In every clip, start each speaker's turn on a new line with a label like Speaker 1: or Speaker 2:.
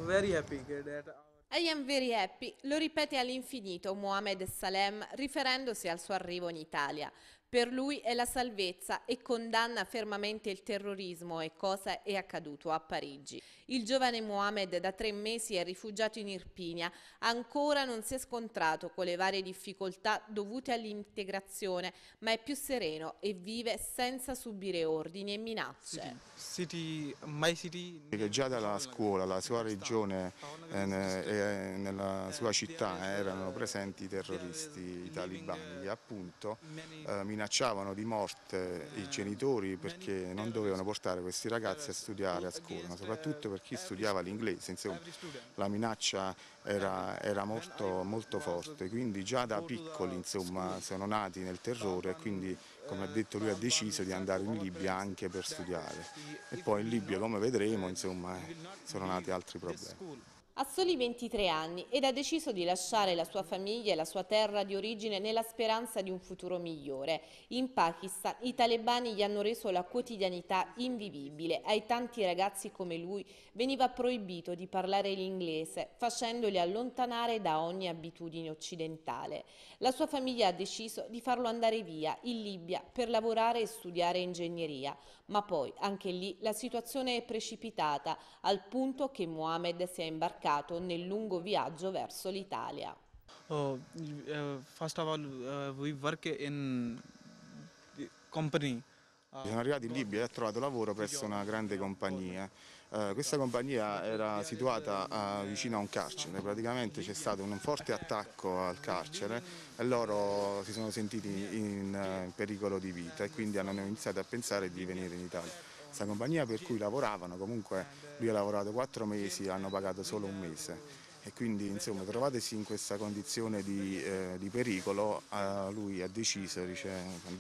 Speaker 1: very happy that
Speaker 2: I am very happy, lo ripete all'infinito Mohamed Salem riferendosi al suo arrivo in Italia. Per lui è la salvezza e condanna fermamente il terrorismo e cosa è accaduto a Parigi. Il giovane Mohamed da 3 mesi è rifugiato in Irpinia, ancora non si è scontrato con le varie difficoltà dovute all'integrazione, ma è più sereno e vive senza subire ordini e minacce.
Speaker 1: my city
Speaker 3: Che già dalla scuola, la sua regione e nella sua città erano presenti i terroristi, i talibani, che appunto minacciavano di morte i genitori perché non dovevano portare questi ragazzi a studiare a scuola, ma soprattutto per chi studiava l'inglese, insomma la minaccia era molto forte, quindi già da piccoli insomma, sono nati nel terrore e quindi, come ha detto lui, ha deciso di andare in Libia anche per studiare. E poi in Libia, come vedremo, insomma, sono nati altri problemi.
Speaker 2: Ha soli 23 anni ed ha deciso di lasciare la sua famiglia e la sua terra di origine nella speranza di un futuro migliore. In Pakistan i talebani gli hanno reso la quotidianità invivibile. Ai tanti ragazzi come lui veniva proibito di parlare l'inglese, facendoli allontanare da ogni abitudine occidentale. La sua famiglia ha deciso di farlo andare via in Libia per lavorare e studiare ingegneria, ma poi anche lì la situazione è precipitata al punto che Mohamed si è imbarcato nel lungo viaggio verso l'Italia.
Speaker 1: first of all we work in the company.
Speaker 3: Sono arrivato in Libia e ho trovato lavoro presso una grande compagnia. Questa compagnia era situata vicino a un carcere, praticamente c'è stato un forte attacco al carcere e loro si sono sentiti in pericolo di vita e quindi hanno iniziato a pensare di venire in Italia. Questa compagnia per cui lavoravano, comunque lui ha lavorato 4 mesi, hanno pagato solo un mese e quindi insomma trovatesi in questa condizione di pericolo, lui ha deciso, dice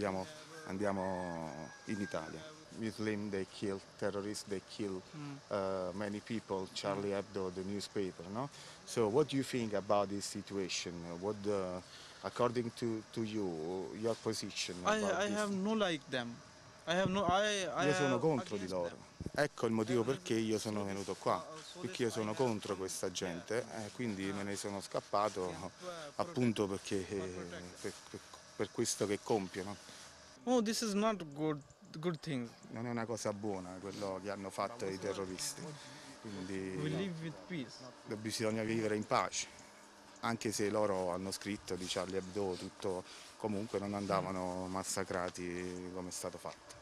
Speaker 3: andiamo in Italia. Muslim, they kill terrorists, they kill many people, Charlie Hebdo, the newspaper, no? So what do you think about this situation? What, according to you, your position about
Speaker 1: I
Speaker 3: this?
Speaker 1: have no like them. I
Speaker 3: Io sono
Speaker 1: have
Speaker 3: contro di
Speaker 1: against
Speaker 3: loro.
Speaker 1: them.
Speaker 3: Ecco il motivo perché io sono venuto qua, perché io sono contro questa gente, quindi me ne sono scappato appunto perché, per questo che compiono.
Speaker 1: Oh, this is not good thing.
Speaker 3: Non è una cosa buona quello che hanno fatto i terroristi,
Speaker 1: We
Speaker 3: quindi
Speaker 1: live with peace.
Speaker 3: bisogna vivere in pace, anche se loro hanno scritto di Charlie Hebdo tutto, comunque non andavano massacrati come è stato fatto.